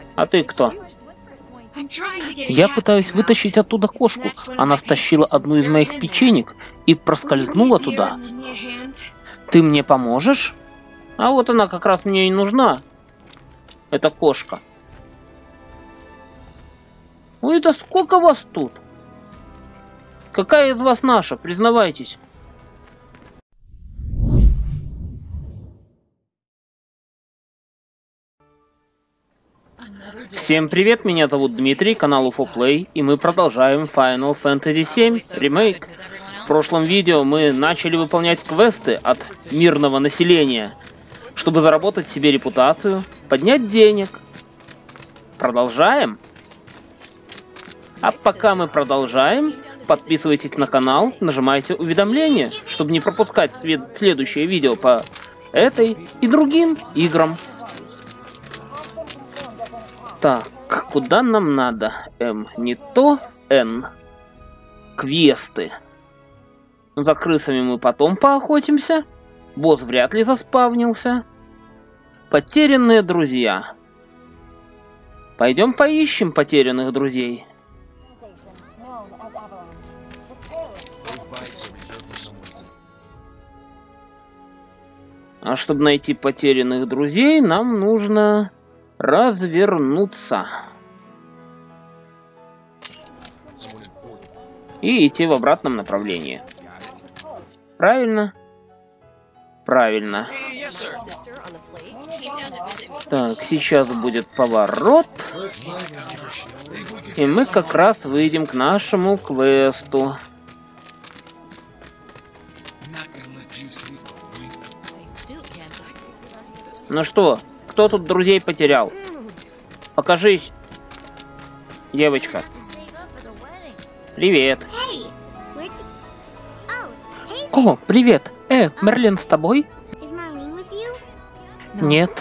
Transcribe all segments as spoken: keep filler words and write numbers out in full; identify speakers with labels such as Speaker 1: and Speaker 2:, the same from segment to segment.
Speaker 1: А ты кто? Я пытаюсь вытащить оттуда кошку. Она стащила одну из моих печенек и проскользнула туда. Ты мне поможешь? А вот она как раз мне и нужна. Это кошка. Ой, да сколько вас тут? Какая из вас наша? Признавайтесь. Всем привет, меня зовут Дмитрий, канал UFOplay, и мы продолжаем Final Fantasy семь Remake. В прошлом видео мы начали выполнять квесты от мирного населения, чтобы заработать себе репутацию, поднять денег. Продолжаем? А пока мы продолжаем, подписывайтесь на канал, нажимайте уведомления, чтобы не пропускать следующее видео по этой и другим играм. Так, куда нам надо? М, не то, Н. Квесты. Ну, за крысами мы потом поохотимся. Босс вряд ли заспавнился. Потерянные друзья. Пойдем поищем потерянных друзей. А чтобы найти потерянных друзей, нам нужно развернуться и идти в обратном направлении. Правильно? Правильно. Так, сейчас будет поворот, и мы как раз выйдем к нашему квесту. Ну что, кто тут друзей потерял? Покажись, девочка. Привет. О, привет. Э, Мерлин с тобой? Нет.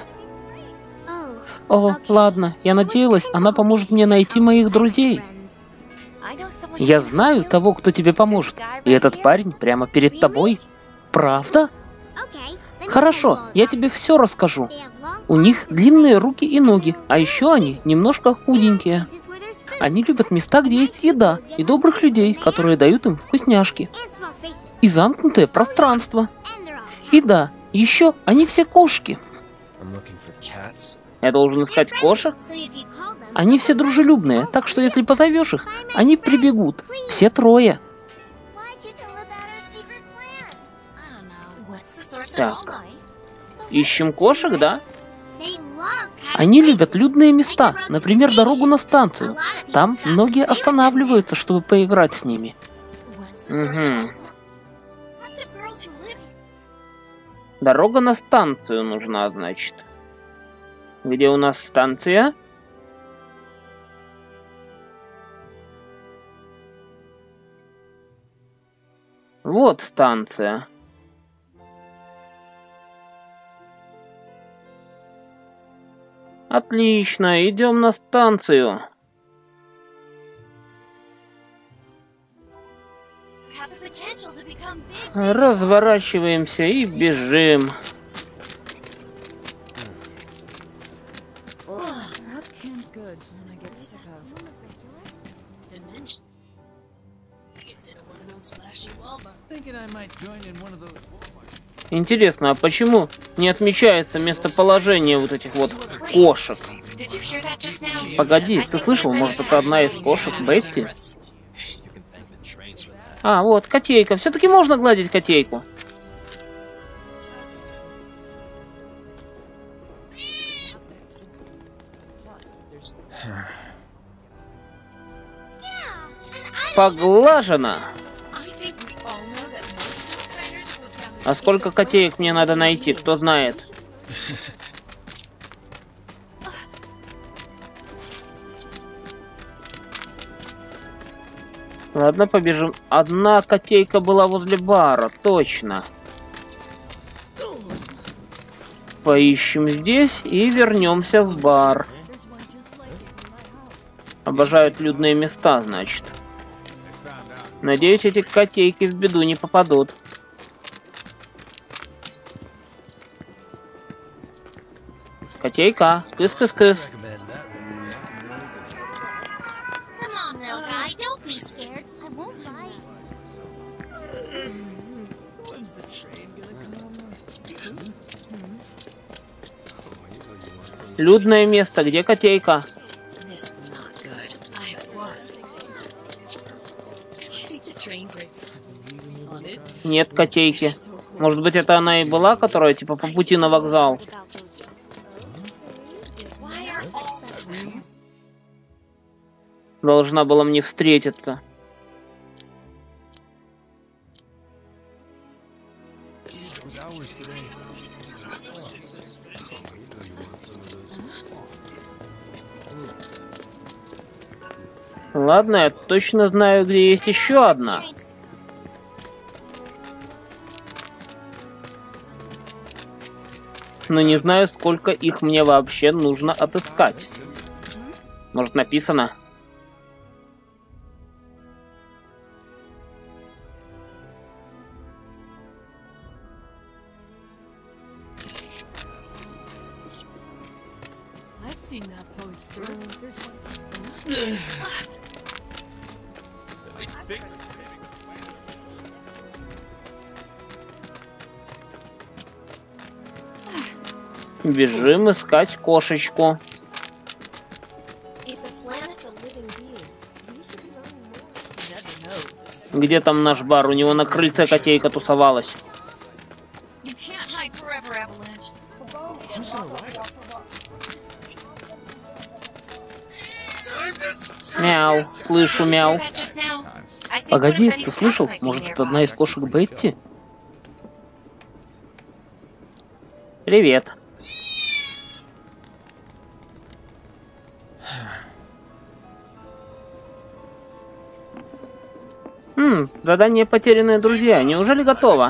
Speaker 1: О, ладно, я надеялась, она поможет мне найти моих друзей. Я знаю того, кто тебе поможет. И этот парень прямо перед тобой. Правда? Хорошо, я тебе все расскажу. У них длинные руки и ноги, а еще они немножко худенькие. Они любят места, где есть еда, и добрых людей, которые дают им вкусняшки. И замкнутое пространство. И да, еще они все кошки. Я должен искать кошек? Они все дружелюбные, так что если позовешь их, они прибегут. Все трое. Так. Ищем кошек, да? Они любят людные места, например, дорогу на станцию. Там многие останавливаются, чтобы поиграть с ними. Угу. Дорога на станцию нужна, значит. Где у нас станция? Вот станция. Отлично, идем на станцию. Разворачиваемся и бежим. Интересно, а почему не отмечается местоположение вот этих вот кошек? Погоди, ты слышал, может, это одна из кошек Бетти? А, вот, котейка. Все-таки можно гладить котейку. Поглажено. А сколько котеек мне надо найти, кто знает? Ладно, побежим. Одна котейка была возле бара, точно. Поищем здесь и вернемся в бар. Обожают людные места, значит. Надеюсь, эти котейки в беду не попадут. Котейка, кыс-кыс-кыс. Людное место, где котейка? Нет котейки. Может быть, это она и была, которая типа по пути на вокзал? Должна была мне встретиться. Ладно, я точно знаю, где есть еще одна. Но не знаю, сколько их мне вообще нужно отыскать. Может, написано? Бежим искать кошечку. Где там наш бар? У него на крыльце котейка тусовалась. Мяу, слышу мяу. Погоди, ты слышал? Может, это одна из кошек Бетти? Привет. Хм, задание «Потерянные друзья». Неужели готово?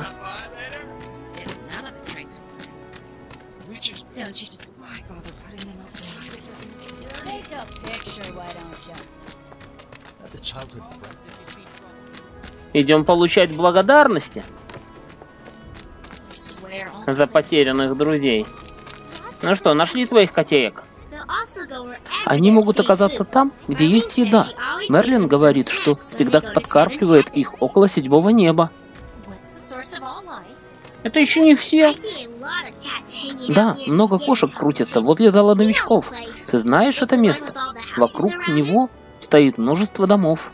Speaker 1: Идем получать благодарности за потерянных друзей. Ну что, нашли твоих котеек? Они могут оказаться там, где есть еда. Мерлин говорит, что всегда подкармливает их около седьмого неба. Это еще не все. Да, много кошек крутятся возле зала новичков. Ты знаешь это место? Вокруг него стоит множество домов.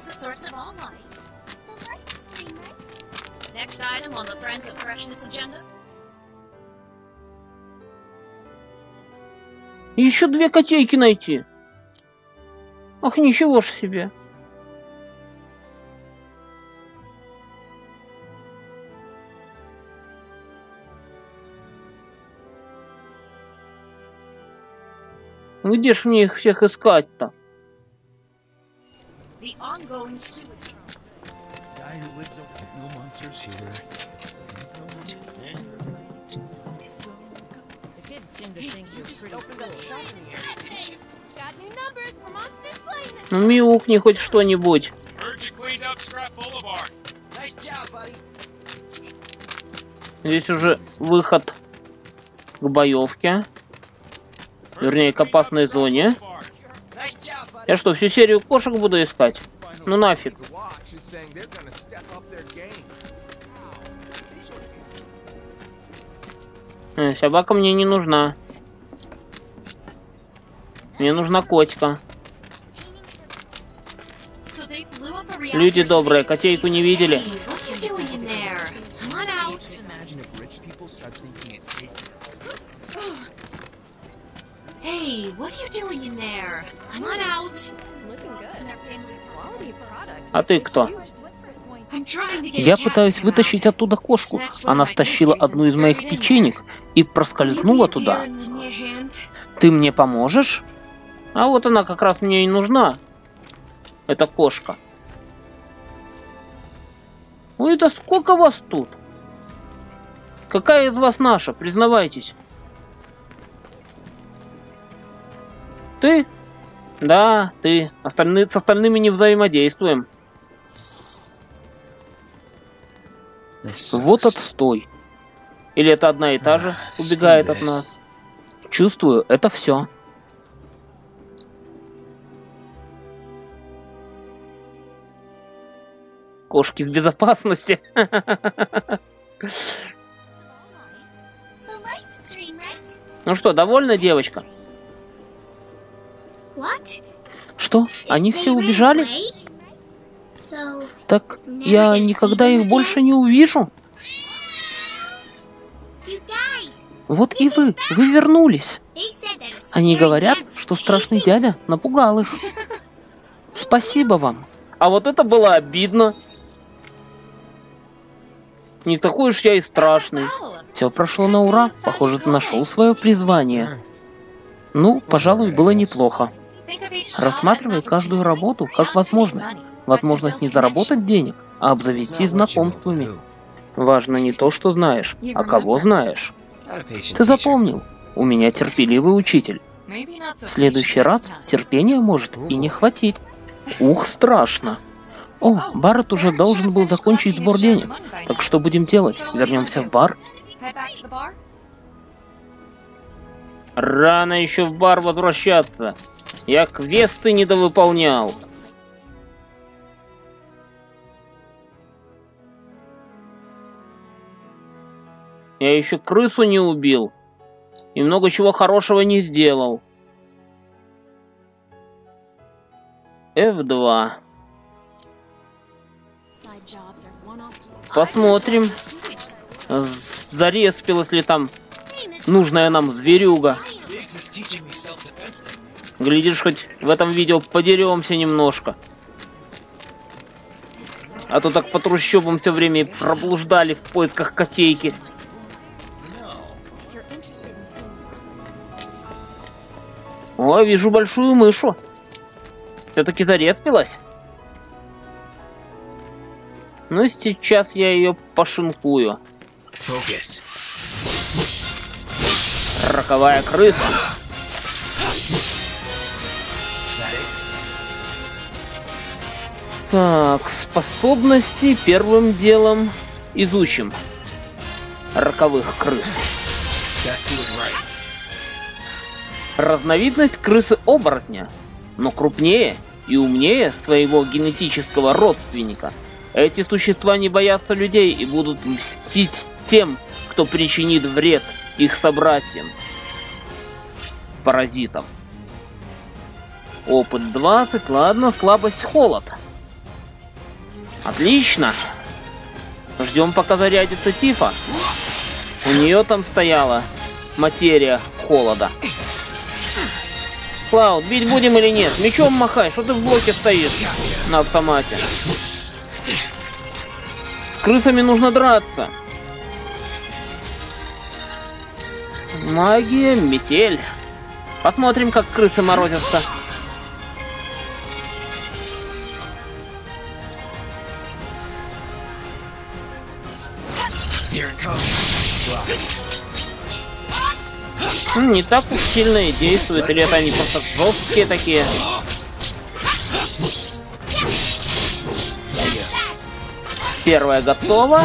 Speaker 1: Еще две котейки найти. Ах, ничего ж себе. Где ж мне их всех искать-то? Ну, мяукни хоть что-нибудь. Здесь уже выход к боевке. Вернее, к опасной зоне. Я что, всю серию кошек буду искать? Ну нафиг. Э, собака мне не нужна. Мне нужна котика. Люди добрые, котейку не видели? А ты кто? Я пытаюсь вытащить оттуда кошку. Она стащила одну из моих печенек и проскользнула туда. Ты мне поможешь? А вот она как раз мне и нужна. Эта кошка. Ой, да сколько вас тут? Какая из вас наша? Признавайтесь. Ты? Да, ты. Остальные, с остальными не взаимодействуем. Вот отстой. Или это одна и та же убегает от нас? Чувствую, это все. Кошки в безопасности. Ну что, довольна, девочка? Что? Они все убежали? Так я никогда их больше не увижу? Вот и вы, вы вернулись. Они говорят, что страшный дядя напугал их. Спасибо вам. А вот это было обидно. Не такой уж я и страшный. Все прошло на ура. Похоже, ты нашел свое призвание. Ну, пожалуй, было неплохо. Рассматривай каждую работу как возможность. Возможность не заработать денег, а обзавестись знакомствами. Важно не то, что знаешь, а кого знаешь. Ты запомнил? У меня терпеливый учитель. В следующий раз терпения может и не хватить. Ух, страшно. О, Барретт уже должен был закончить сбор денег. Так что будем делать? Вернемся в бар? Рано еще в бар возвращаться. Я квесты недовыполнял. Я еще крысу не убил. И много чего хорошего не сделал. эф два. Посмотрим, зареспилась ли там нужная нам зверюга. Глядишь, хоть в этом видео подеремся немножко. А то так по трущобам все время проблуждали в поисках котейки. О, вижу большую мышу. Все-таки зареспилась. Ну, сейчас я ее пошинкую. Фокус. Роковая крыса. Так, способности первым делом изучим. Роковых крыс. Разновидность крысы-оборотня, но крупнее и умнее своего генетического родственника. Эти существа не боятся людей и будут мстить тем, кто причинит вред их собратьям. Паразитам. Опыт двадцать, ладно, слабость холод. Отлично. Ждем, пока зарядится Тифа. У нее там стояла материя холода. Клауд, бить будем или нет? Мечом махай, что ты в блоке стоишь на автомате? С крысами нужно драться. Магия, метель. Посмотрим, как крысы морозятся. Не так уж сильно и действуют, или это они просто жесткие такие? Первая готова.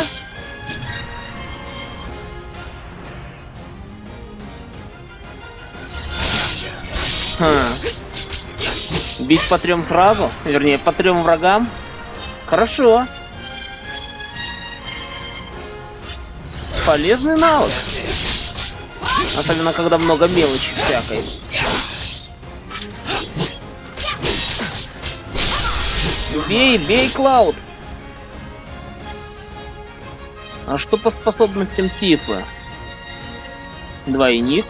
Speaker 1: Хм. Бить по трем сразу? Вернее, по трем врагам? Хорошо. Полезный навык. Особенно, когда много мелочи всякой. Бей, бей, Клауд! А что по способностям Тифа? Двойник.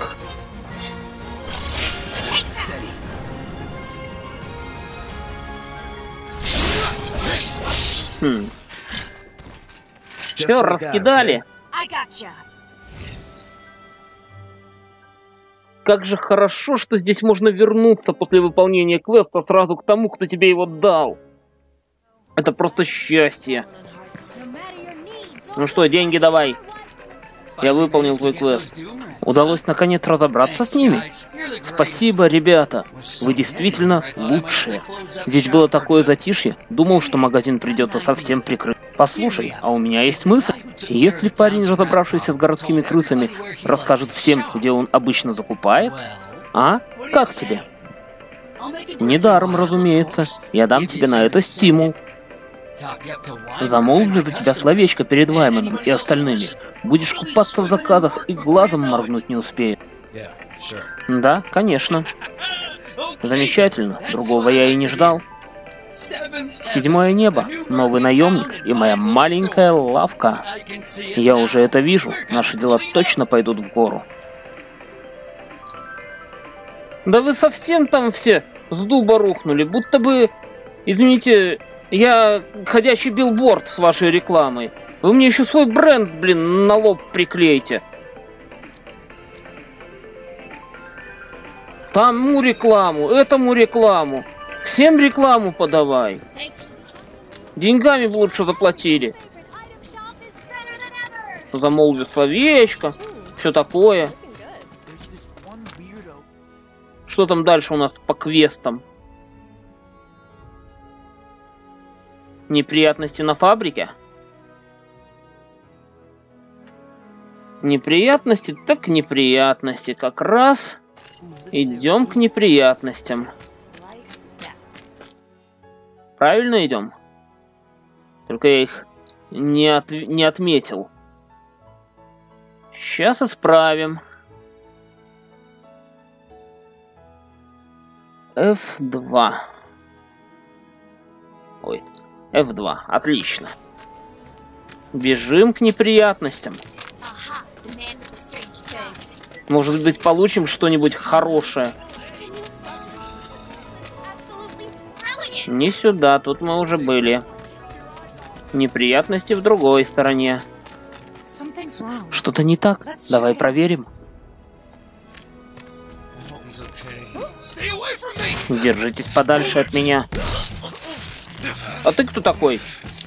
Speaker 1: Хм. Все, раскидали. Как же хорошо, что здесь можно вернуться после выполнения квеста сразу к тому, кто тебе его дал. Это просто счастье. Ну что, деньги давай. Я выполнил твой квест. Удалось наконец разобраться с ними? Спасибо, ребята. Вы действительно лучшие. Здесь было такое затишье. Думал, что магазин придется совсем прикрыть. Послушай, а у меня есть мысль. Если парень, разобравшийся с городскими крысами, расскажет всем, где он обычно закупает, а? Как тебе? Недаром, разумеется. Я дам тебе на это стимул. Замолвлю за тебя словечко перед Вайманом и остальными. Будешь купаться в заказах и глазом моргнуть не успеешь. Да, конечно. Замечательно, другого я и не ждал. Седьмое небо, новый наемник и моя маленькая лавка. Я уже это вижу, наши дела точно пойдут в гору. Да вы совсем там все с дуба рухнули, будто бы, извините, я ходячий билборд с вашей рекламой. Вы мне еще свой бренд, блин, на лоб приклейте. Тому рекламу, этому рекламу. Всем рекламу подавай. Деньгами бы лучше заплатили. Замолвил словечко, все такое. Что там дальше у нас по квестам? Неприятности на фабрике? Неприятности, так неприятности. Как раз идем к неприятностям. Правильно идем? Только я их не, от... не отметил. Сейчас исправим. эф два. Ой, эф два. Отлично. Бежим к неприятностям. Может быть, получим что-нибудь хорошее. Не сюда, тут мы уже были. Неприятности в другой стороне. Что-то не так. Давай проверим. Держитесь подальше от меня. А ты кто такой?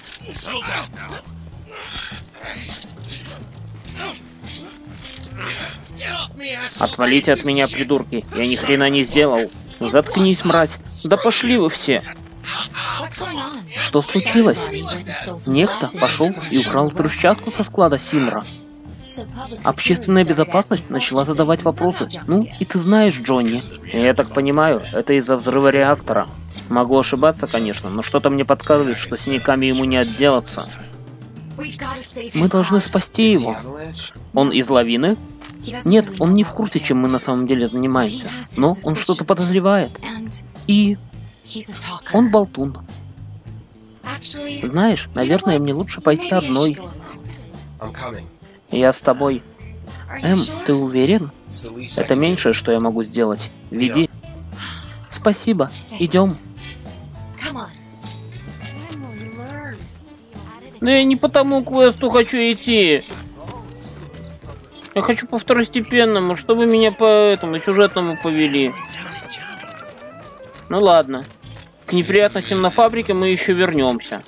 Speaker 1: Отвалите от меня, придурки. Я ни хрена не сделал. Заткнись, мразь. Да пошли вы все. Что случилось? Некто пошел и украл взрывчатку со склада Синра. Общественная безопасность начала задавать вопросы. Ну, и ты знаешь, Джонни. Я так понимаю, это из-за взрыва реактора. Могу ошибаться, конечно, но что-то мне подсказывает, что синяками ему не отделаться. Мы должны спасти его. Он из лавины? Нет, он не в курсе, чем мы на самом деле занимаемся. Но он что-то подозревает. И... он болтун. Знаешь, наверное, мне лучше пойти одной. Я с тобой. Эм, ты уверен? Это меньшее, что я могу сделать. Веди. Спасибо. Идем. Но я не по тому квесту хочу идти. Я хочу по второстепенному, чтобы меня по этому сюжетному повели. Ну ладно. К неприятностям на фабрике мы еще вернемся.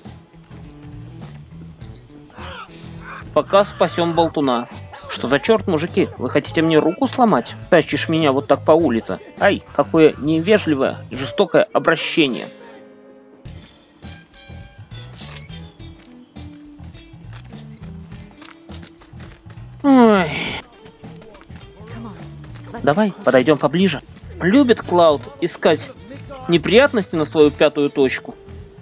Speaker 1: Пока спасем болтуна. Что за черт, мужики? Вы хотите мне руку сломать? Тащишь меня вот так по улице. Ай, какое невежливое и жестокое обращение. Ой. Давай, подойдем поближе. Любит Клауд искать неприятности на свою пятую точку.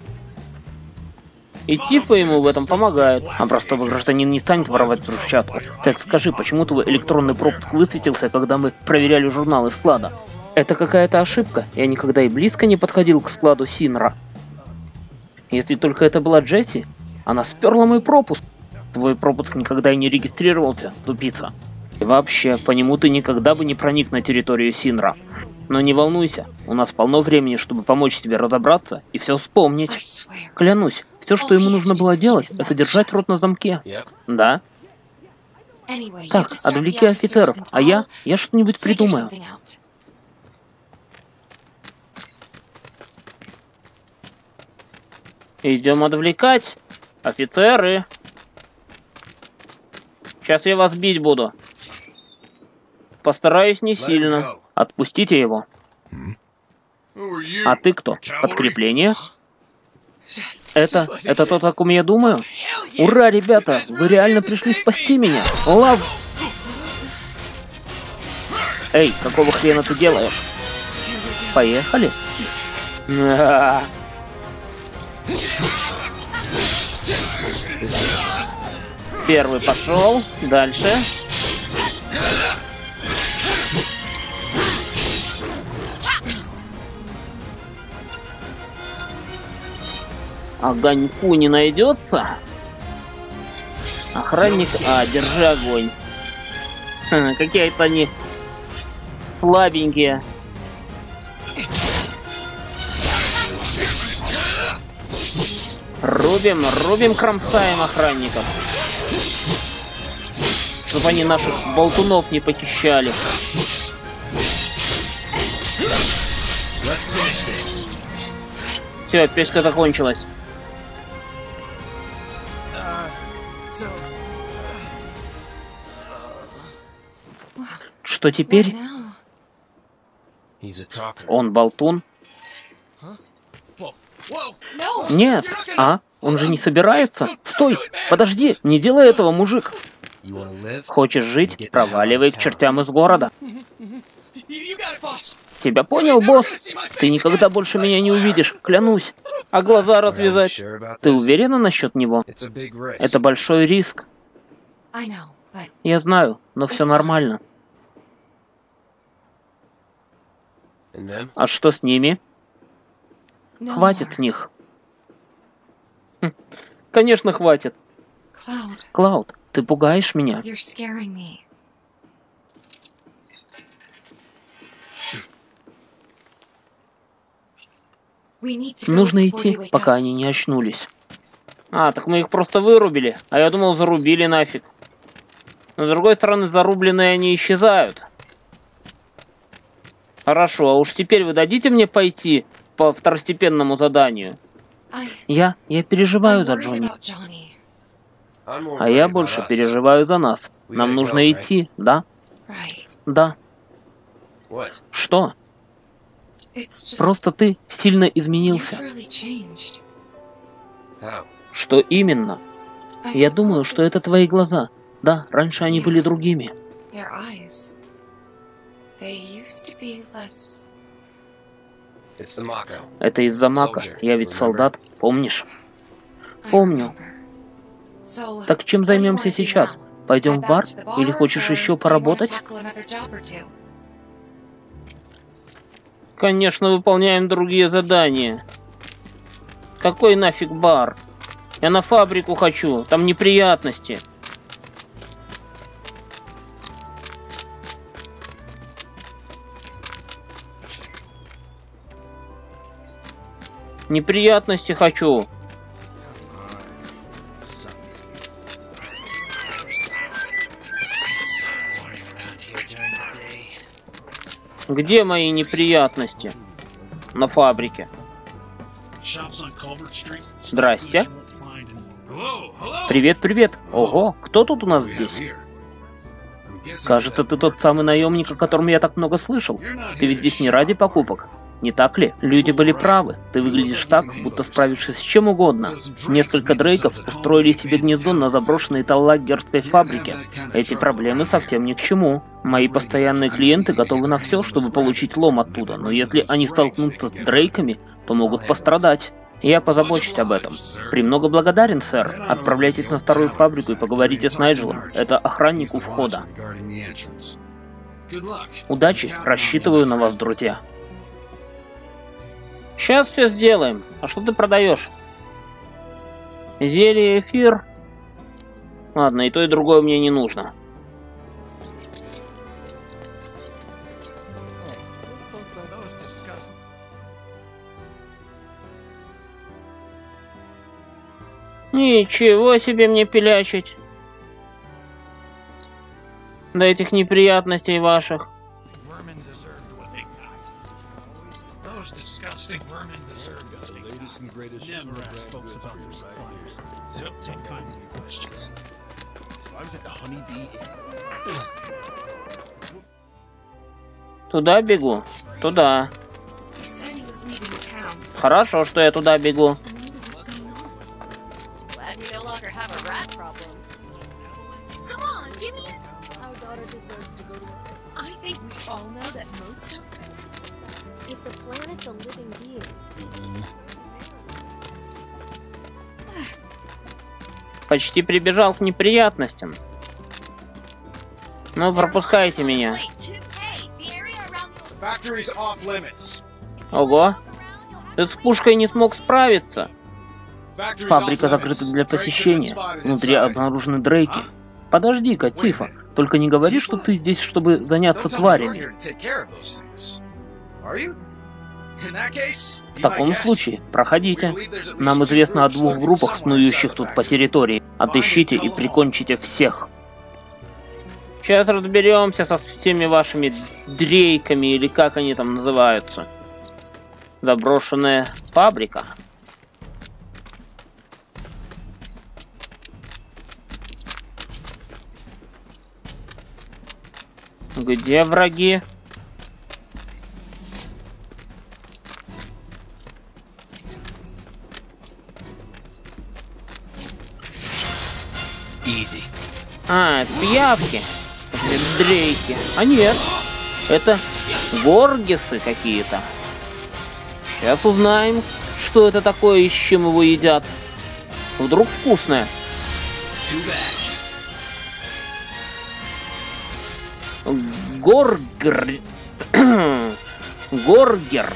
Speaker 1: И Тифа ему в этом помогает. А простой гражданин не станет воровать взрывчатку. Так скажи, почему твой электронный пропуск высветился, когда мы проверяли журналы склада? Это какая-то ошибка. Я никогда и близко не подходил к складу Синра. Если только это была Джесси, она сперла мой пропуск. Твой пропуск никогда и не регистрировался, тупица. И вообще, по нему ты никогда бы не проник на территорию Синра. Но не волнуйся, у нас полно времени, чтобы помочь тебе разобраться и все вспомнить. Клянусь, все, что ему нужно было делать, это держать рот на замке. Да? Так, отвлеки офицеров, а я, я что-нибудь придумаю. Идем отвлекать. Офицеры. Сейчас я вас бить буду. Постараюсь не сильно. Отпустите его. А ты кто? Подкрепление? Это, это то, о ком я думаю? Ура, ребята! Вы реально пришли спасти меня! Лав! Эй, какого хрена ты делаешь? Поехали? Первый пошел. Дальше. Огоньку не найдется? Охранник... А, держи огонь. Какие-то они слабенькие. Рубим, рубим, кромсаем охранников. Чтобы они наших болтунов не похищали. Все, пешка закончилась. Что теперь? Он болтун? Нет. А? Он же не собирается? Стой! Подожди! Не делай этого, мужик! Хочешь жить? Проваливай к чертям из города. Тебя понял, босс? Ты никогда больше меня не увидишь, клянусь. А глаза развязать? Ты уверена насчет него? Это большой риск. Я знаю, но все нормально. А что с ними? Хватит с них. Хм. Конечно, хватит. Клауд, ты пугаешь меня. Нужно идти, пока они не очнулись. А, так мы их просто вырубили. А я думал, зарубили нафиг. Но с другой стороны, зарубленные они исчезают. Хорошо, а уж теперь вы дадите мне пойти по второстепенному заданию? Я, я переживаю за Джонни. А я больше переживаю за нас. Нам нужно идти, да? Да. Что? Просто ты сильно изменился. Что именно? Я думаю, что это твои глаза. Да, раньше они были другими. Это из-за Мака. Я ведь солдат, помнишь? Помню. Так чем займемся сейчас? Пойдем в бар? Или хочешь еще поработать? Конечно, выполняем другие задания. Какой нафиг бар? Я на фабрику хочу, там неприятности. Неприятности хочу. Где мои неприятности? На фабрике. Здрасте. Привет, привет. Ого, кто тут у нас здесь? Кажется, ты тот самый наемник, о котором я так много слышал. Ты ведь здесь не ради покупок. Не так ли? Люди были правы. Ты выглядишь так, будто справившись с чем угодно. Несколько дрейков устроили себе гнездо на заброшенной таллагерской фабрике. Эти проблемы совсем ни к чему. Мои постоянные клиенты готовы на все, чтобы получить лом оттуда, но если они столкнутся с дрейками, то могут пострадать. Я позабочусь об этом. Премного благодарен, сэр. Отправляйтесь на старую фабрику и поговорите с Найджелом. Это охранник у входа. Удачи. Рассчитываю на вас, друзья. Сейчас все сделаем. А что ты продаешь? Зелье, эфир. Ладно, и то, и другое мне не нужно. Ничего себе мне пилячить. До этих неприятностей ваших. Туда бегу? Туда. Хорошо, что я туда бегу. Почти прибежал к неприятностям. Ну, пропускайте меня. Ого. Ты с пушкой не смог справиться. Фабрика закрыта для посещения. Внутри обнаружены Дрейки. Подожди-ка, Тифа. Только не говори, что ты здесь, чтобы заняться тварями. В таком случае, проходите. Нам известно о двух группах, снующих тут по территории. Отыщите и прикончите всех. Сейчас разберемся со всеми вашими дрейками, или как они там называются. Заброшенная фабрика. Где враги?
Speaker 2: Easy.
Speaker 1: А, это пиявки. Это дрейки. А нет, это горгисы какие-то. Сейчас узнаем, что это такое и с чем его едят. Вдруг вкусное. Горгер. Горгер.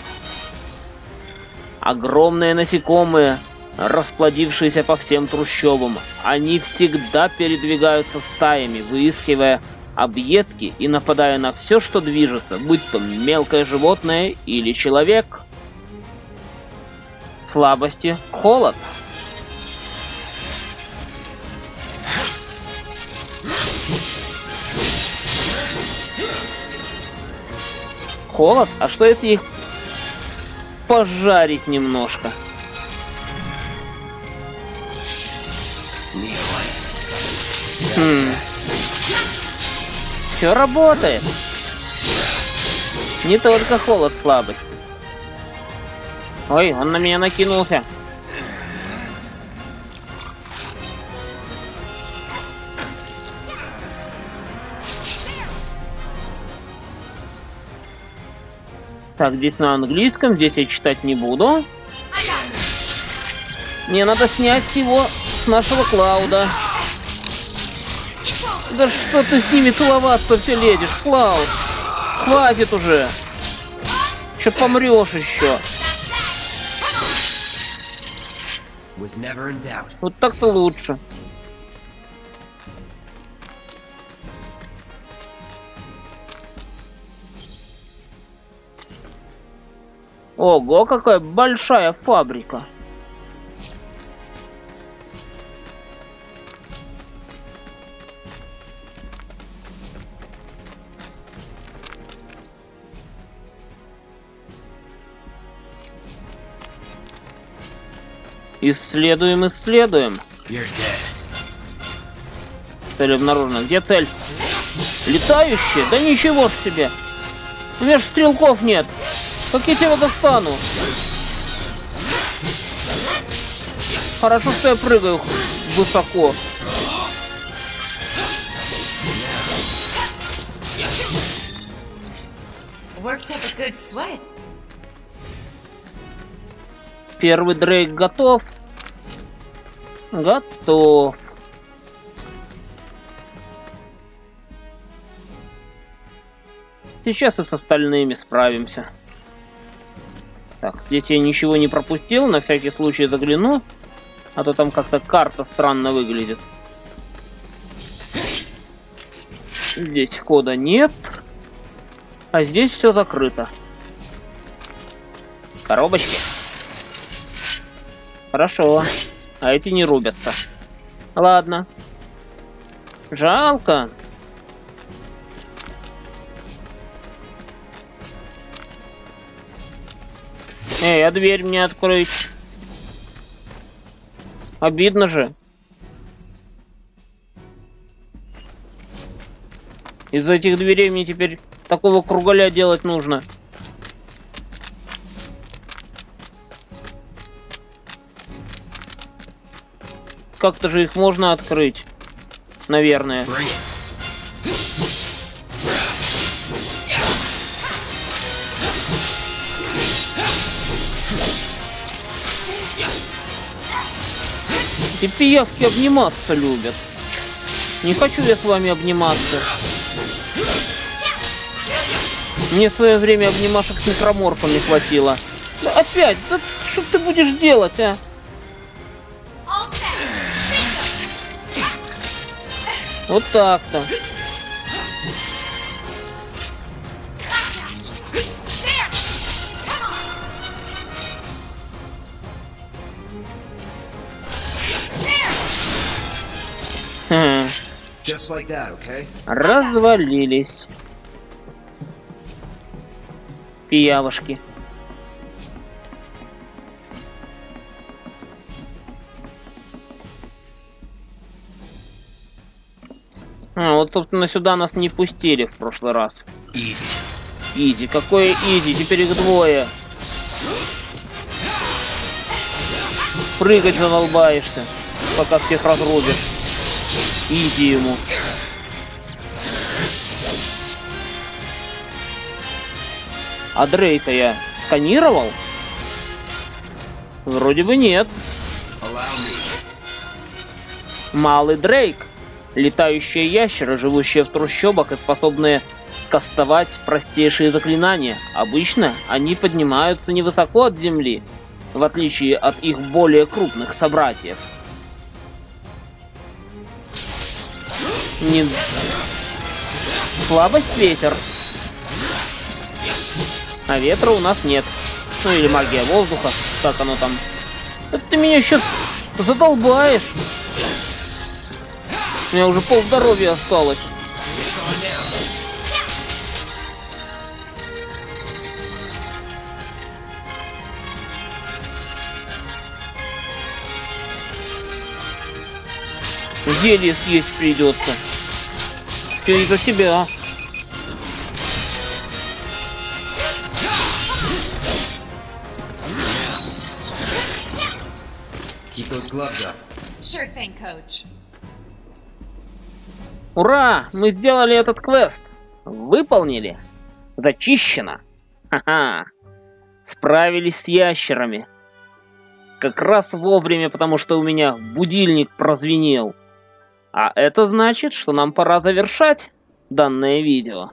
Speaker 1: Огромные насекомые, расплодившиеся по всем трущобам. Они всегда передвигаются стаями, выискивая объедки и нападая на все, что движется, будь то мелкое животное или человек. Слабости — холод. Холод? А что если их пожарить немножко? Хм. Все работает. Не только холод, слабость. Ой, он на меня накинулся. Так, здесь на английском, здесь я читать не буду. Мне надо снять его с нашего Клауда. Да что ты с ними целоваться все лезешь, Клауд? Хватит уже. Че помрешь еще? Вот так-то лучше. Ого, какая большая фабрика. Исследуем, исследуем. Цель обнаружена. Где цель? Летающая? Да ничего ж себе. У меня ж стрелков нет. Как я тебя достану? Хорошо, что я прыгаю высоко. Первый Дрейк готов. Готов. Сейчас и с остальными справимся. Так, здесь я ничего не пропустил, на всякий случай загляну. А то там как-то карта странно выглядит. Здесь хода нет. А здесь все закрыто. Коробочки. Хорошо. А эти не рубятся. Ладно. Жалко. Эй, а дверь мне открыть? Обидно же. Из этих дверей мне теперь такого кругаля делать нужно. Как-то же их можно открыть. Наверное. Эти пиявки обниматься любят. Не хочу я с вами обниматься. Мне в свое время обнимашек с некроморфами хватило. Да опять, да что ты будешь делать, а? Вот так-то. Хм.
Speaker 2: Like that, okay?
Speaker 1: Развалились. Пиявушки. А, вот, собственно, сюда нас не пустили в прошлый раз.
Speaker 2: Изи.
Speaker 1: Изи, какое изи? Теперь их двое. Прыгать задолбаешься, пока всех разрубишь. Изи ему. А Дрейка я сканировал? Вроде бы нет. Малый Дрейк. Летающие ящеры, живущие в трущобах и способные кастовать простейшие заклинания. Обычно они поднимаются невысоко от земли, в отличие от их более крупных собратьев. Не... Слабость ветер. А ветра у нас нет. Ну или магия воздуха, как оно там. Это ты меня сейчас задолбаешь. У меня уже полздоровья осталось. Зелье съесть придется. Все из-за тебя.
Speaker 2: Keep those gloves up.
Speaker 3: Sure thing, coach.
Speaker 1: Ура! Мы сделали этот квест. Выполнили. Зачищено. Ха-ха. Справились с ящерами. Как раз вовремя, потому что у меня будильник прозвенел. А это значит, что нам пора завершать данное видео.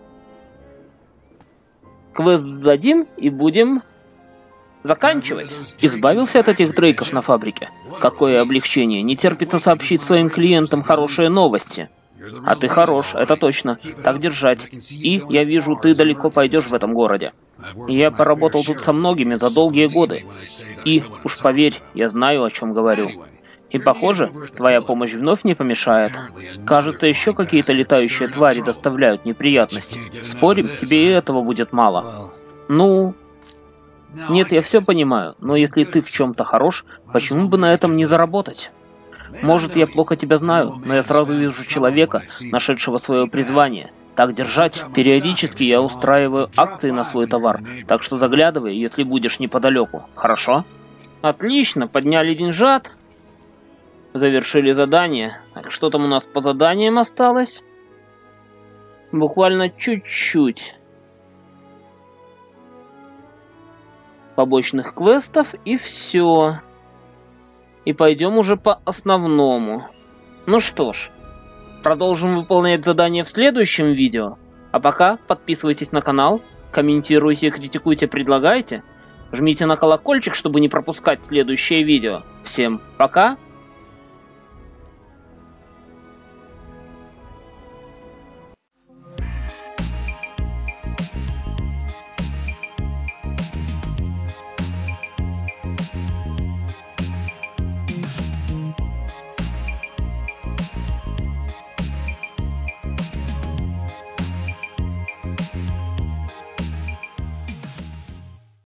Speaker 1: Квест сдадим и будем заканчивать. Избавился от этих Дрейков на фабрике. Какое облегчение. Не терпится сообщить своим клиентам хорошие новости. А ты хорош, это точно. Так держать. И, я вижу, ты далеко пойдешь в этом городе. Я поработал тут со многими за долгие годы. И, уж поверь, я знаю, о чем говорю. И, похоже, твоя помощь вновь не помешает. Кажется, еще какие-то летающие твари доставляют неприятности. Спорим, тебе и этого будет мало. Ну... Нет, я все понимаю, но если ты в чем-то хорош, почему бы на этом не заработать? Может, я плохо тебя знаю, но я сразу вижу человека, нашедшего свое призвание. Так держать. Периодически я устраиваю акции на свой товар, так что заглядывай, если будешь неподалеку. Хорошо? Отлично, подняли деньжат. Завершили задание. Так, что там у нас по заданиям осталось? Буквально чуть-чуть. Побочных квестов и все. И пойдем уже по основному. Ну что ж, продолжим выполнять задания в следующем видео. А пока подписывайтесь на канал, комментируйте, критикуйте, предлагайте. Жмите на колокольчик, чтобы не пропускать следующее видео. Всем пока!